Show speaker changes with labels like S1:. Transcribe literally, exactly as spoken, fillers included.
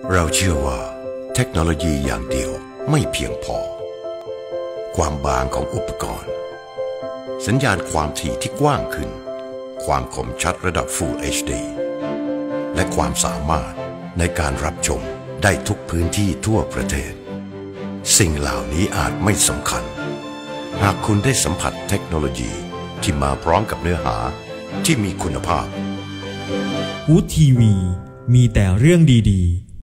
S1: เราเชื่อว่าเทคโนโลยีอย่างเดียวไม่เพียงพอความบางของอุปกรณ์สัญญาณความถี่ที่กว้างขึ้นความคมชัดระดับ Full เอช ดี และความสามารถในการรับชมได้ทุกพื้นที่ทั่วประเทศสิ่งเหล่านี้อาจไม่สำคัญหากคุณได้สัมผัสเทคโนโลยีที่มาพร้อมกับเนื้อหาที่มีคุณภาพ
S2: ฮูดทีวีมีแต่เรื่องดีๆ